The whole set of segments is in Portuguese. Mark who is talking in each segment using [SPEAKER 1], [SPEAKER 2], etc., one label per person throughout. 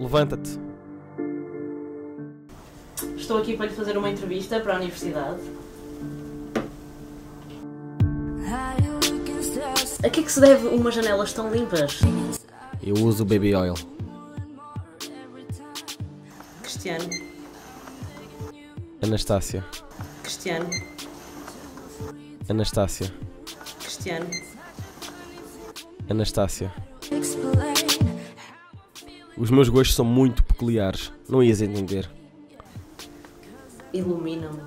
[SPEAKER 1] Levanta-te.
[SPEAKER 2] Estou aqui para lhe fazer uma entrevista para a universidade. A que é que se deve umas janelas tão limpas?
[SPEAKER 1] Eu uso o baby oil.
[SPEAKER 2] Cristiano.
[SPEAKER 1] Anastácia.
[SPEAKER 2] Cristiano.
[SPEAKER 1] Anastácia.
[SPEAKER 2] Cristiano.
[SPEAKER 1] Anastácia. Os meus gostos são muito peculiares. Não ias entender.
[SPEAKER 2] Ilumina-me.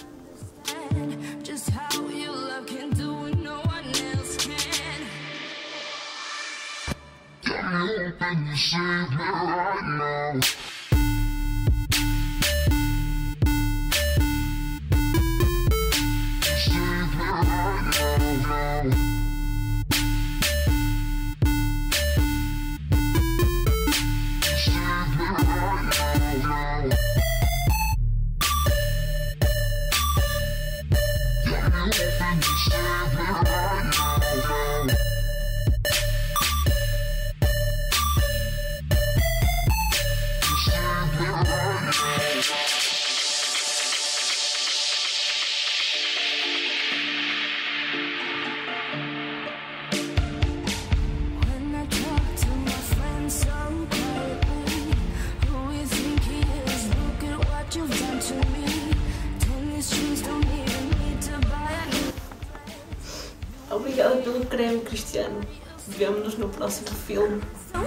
[SPEAKER 2] Obrigada pelo creme, Cristiano. Vemo-nos no próximo filme.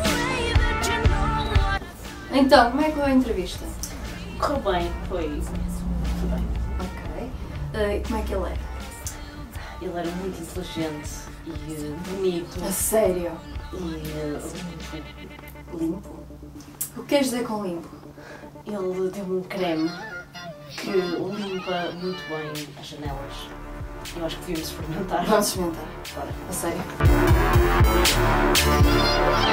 [SPEAKER 3] Então, como é que foi a entrevista?
[SPEAKER 2] Correu bem, foi muito bem.
[SPEAKER 3] Ok. E como é que ele era?
[SPEAKER 2] Ele era muito inteligente e bonito.
[SPEAKER 3] A sério?
[SPEAKER 2] E
[SPEAKER 3] Limpo? O que queres dizer com limpo?
[SPEAKER 2] ele deu-me um creme que limpa muito bem as janelas. Eu acho que devíamos experimentar.
[SPEAKER 3] Vamos experimentar.
[SPEAKER 2] Bora.
[SPEAKER 3] A sério?